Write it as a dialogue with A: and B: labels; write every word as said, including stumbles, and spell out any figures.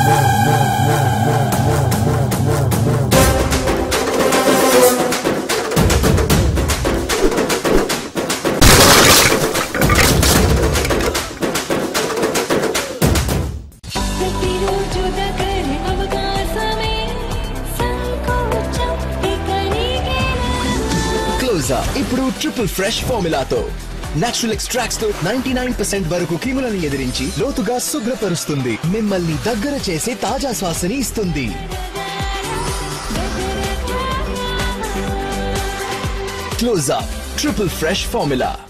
A: ఇప్పుడు triple fresh ఫార్ములాతో natural extracts తో నైంటీ నైన్ పర్సెంట్ వరకు క్రిములను ఎదిరించి లోతుగా శుభ్రపరుస్తుంది, మిమ్మల్ని దగ్గర చేసే తాజా శ్వాసని ఇస్తుంది. Close up triple fresh formula.